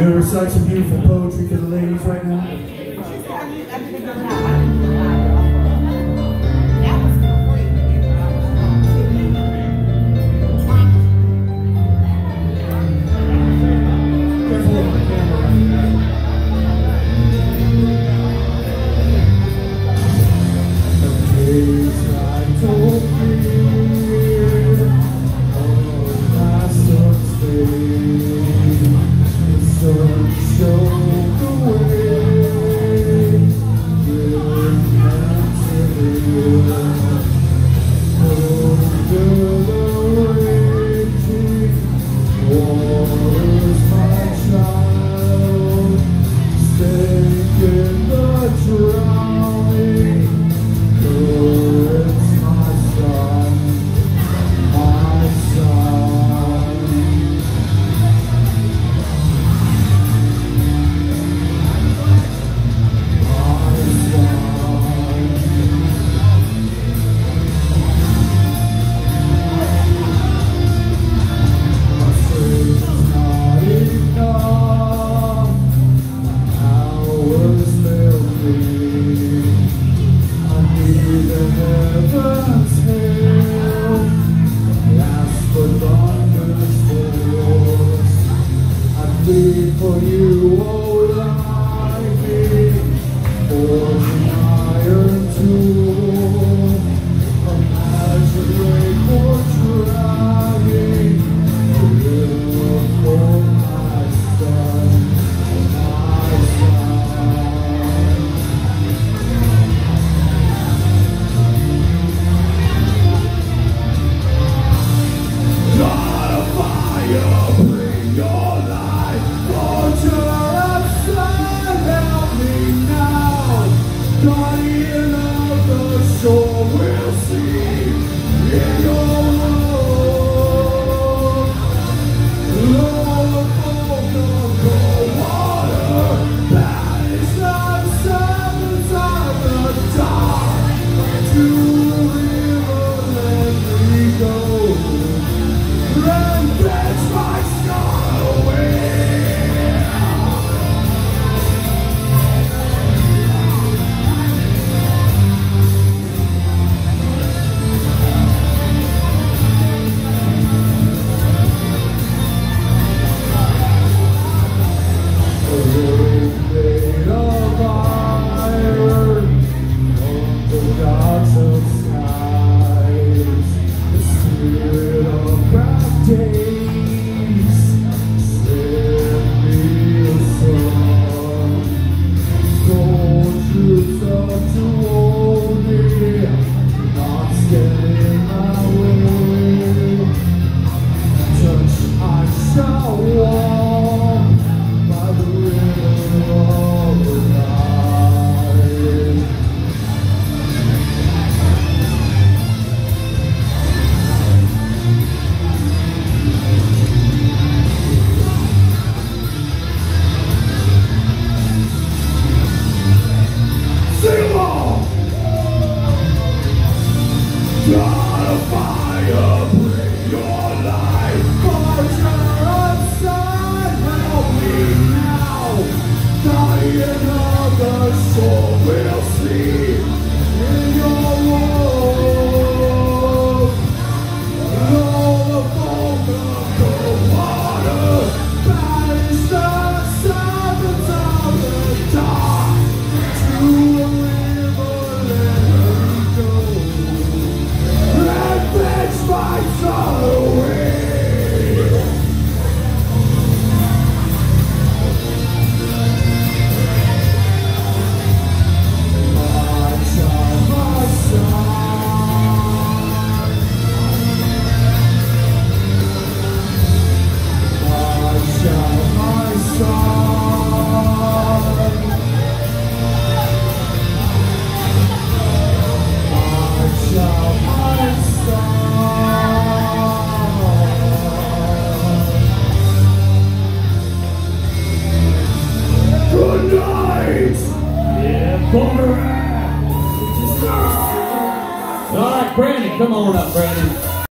gonna recite some beautiful poetry for the ladies right now. For you, oh, like me, for an iron tool, a magic ray for trying to live for my son, my son. God of fire, bring your light. Guardian of the shore will see in your love. Lord of the water, banish the serpents of the dark. To the river let me go, and fetch my star away. God of fire, bring your light. Vulture of sun, help me now. Guardian of the shore will see in your love. All the foam of the water, banish the serpents of the dark. To a river let me go. Fetch my soul away. My son, my son, my good night! Yeah, alright, Brandon, come on up, Brandon.